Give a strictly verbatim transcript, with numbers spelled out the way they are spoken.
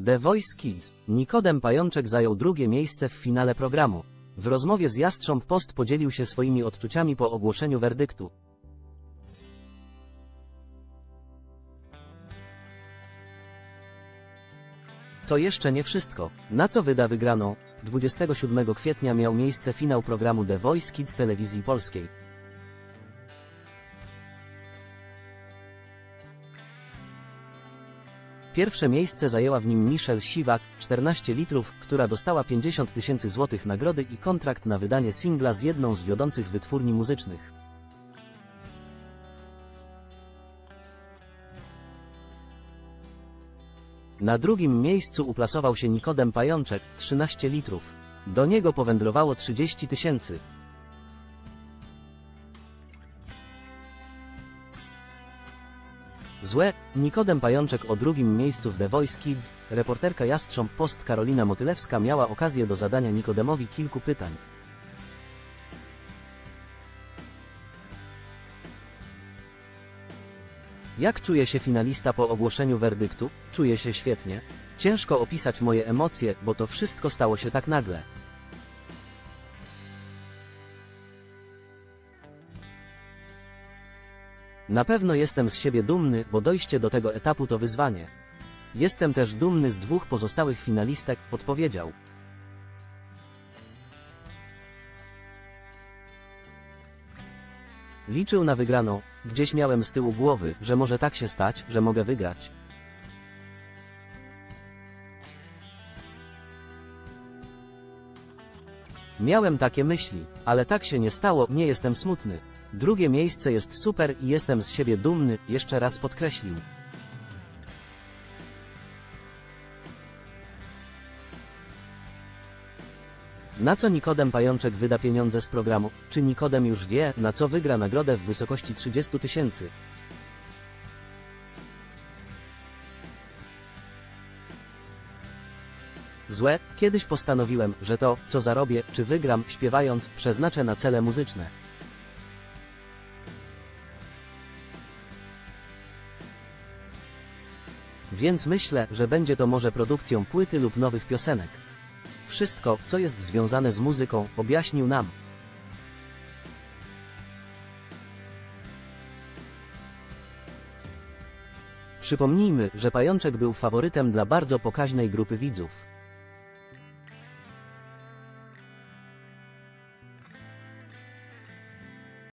The Voice Kids. Nikodem Pajączek zajął drugie miejsce w finale programu. W rozmowie z Jastrząb Post podzielił się swoimi odczuciami po ogłoszeniu werdyktu. To jeszcze nie wszystko. Na co wyda wygraną? dwudziestego siódmego kwietnia miał miejsce finał programu The Voice Kids Telewizji Polskiej. Pierwsze miejsce zajęła w nim Michelle Siwak, czternaście litrów, która dostała pięćdziesiąt tysięcy złotych nagrody i kontrakt na wydanie singla z jedną z wiodących wytwórni muzycznych. Na drugim miejscu uplasował się Nikodem Pajączek, trzynaście litrów. Do niego powędrowało trzydzieści tysięcy. Złe. Nikodem Pajączek o drugim miejscu w The Voice Kids. Reporterka Jastrząb Post Karolina Motylewska miała okazję do zadania Nikodemowi kilku pytań. Jak czuje się finalista po ogłoszeniu werdyktu? Czuję się świetnie. Ciężko opisać moje emocje, bo to wszystko stało się tak nagle. Na pewno jestem z siebie dumny, bo dojście do tego etapu to wyzwanie. Jestem też dumny z dwóch pozostałych finalistek, podpowiedział. Liczył na wygraną. Gdzieś miałem z tyłu głowy, że może tak się stać, że mogę wygrać. Miałem takie myśli, ale tak się nie stało, nie jestem smutny. Drugie miejsce jest super i jestem z siebie dumny, jeszcze raz podkreślił. Na co Nikodem Pajączek wyda pieniądze z programu? Czy Nikodem już wie, na co wygra nagrodę w wysokości trzydziestu tysięcy? Złe. Kiedyś postanowiłem, że to, co zarobię, czy wygram, śpiewając, przeznaczę na cele muzyczne. Więc myślę, że będzie to może produkcją płyty lub nowych piosenek. Wszystko, co jest związane z muzyką, objaśnił nam. Przypomnijmy, że Pajączek był faworytem dla bardzo pokaźnej grupy widzów.